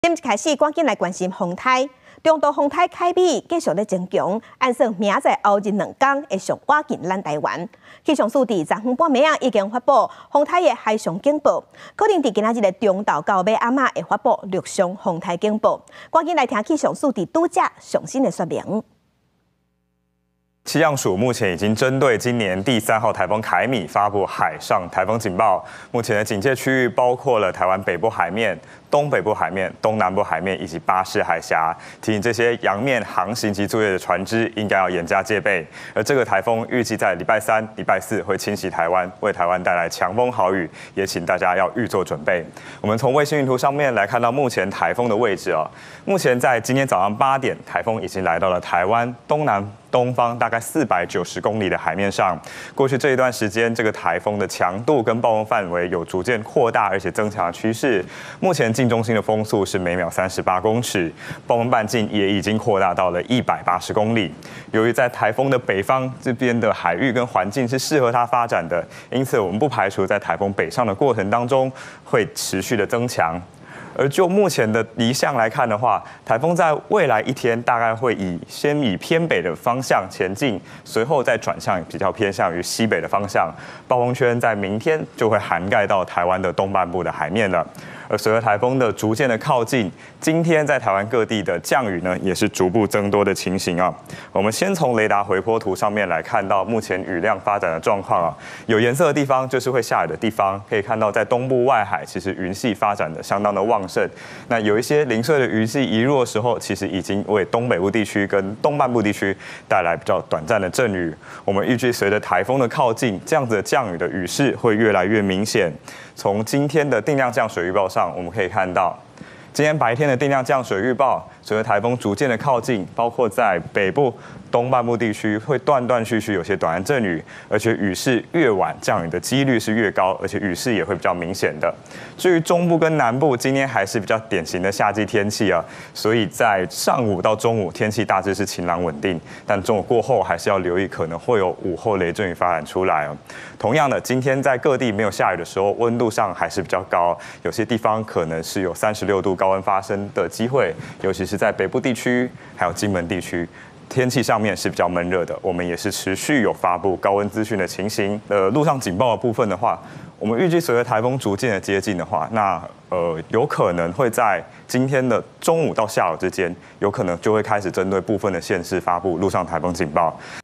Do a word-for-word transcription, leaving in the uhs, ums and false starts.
今一开始，赶紧来关心风台。中度风台凯米继续咧增强，按算明仔载后日两天会上赶近咱台湾。气象署伫十分半暝啊已经发布风台的海上警报，可能伫今仔日的中昼到尾暗仔会发布陆上风台警报。赶紧来听气象署伫拄则上新的说明。 气象署目前已经针对今年第三号台风凯米发布海上台风警报。目前的警戒区域包括了台湾北部海面、东北部海面、东南部海面以及巴士海峡，提醒这些洋面航行及作业的船只应该要严加戒备。而这个台风预计在礼拜三、礼拜四会侵袭台湾，为台湾带来强风豪雨，也请大家要预做准备。我们从卫星云图上面来看到目前台风的位置哦。目前在今天早上八点，台风已经来到了台湾东南 东方大概四百九十公里的海面上，过去这一段时间，这个台风的强度跟暴风范围有逐渐扩大而且增强的趋势。目前近中心的风速是每秒三十八公尺，暴风半径也已经扩大到了一百八十公里。由于在台风的北方这边的海域跟环境是适合它发展的，因此我们不排除在台风北上的过程当中会持续的增强。 而就目前的离向来看的话，台风在未来一天大概会以先以偏北的方向前进，随后再转向比较偏向于西北的方向。暴风圈在明天就会涵盖到台湾的东半部的海面了。而随着台风的逐渐的靠近，今天在台湾各地的降雨呢，也是逐步增多的情形啊。我们先从雷达回波图上面来看到目前雨量发展的状况啊，有颜色的地方就是会下雨的地方，可以看到在东部外海，其实云系发展的相当的旺 盛，那有一些零碎的雨系移入的时候，其实已经为东北部地区跟东半部地区带来比较短暂的阵雨。我们预计随着台风的靠近，这样子的降雨的雨势会越来越明显。从今天的定量降水预报上，我们可以看到，今天白天的定量降水预报，随着台风逐渐的靠近，包括在北部、 东半部地区会断断续续有些短暂阵雨，而且雨势越晚，降雨的几率是越高，而且雨势也会比较明显的。至于中部跟南部，今天还是比较典型的夏季天气啊，所以在上午到中午天气大致是晴朗稳定，但中午过后还是要留意可能会有午后雷阵雨发展出来哦。同样的，今天在各地没有下雨的时候，温度上还是比较高，有些地方可能是有三十六度高温发生的机会，尤其是在北部地区还有金门地区。 天气上面是比较闷热的，我们也是持续有发布高温资讯的情形。呃，陆上警报的部分的话，我们预计随着台风逐渐的接近的话，那呃有可能会在今天的中午到下午之间，有可能就会开始针对部分的县市发布陆上台风警报。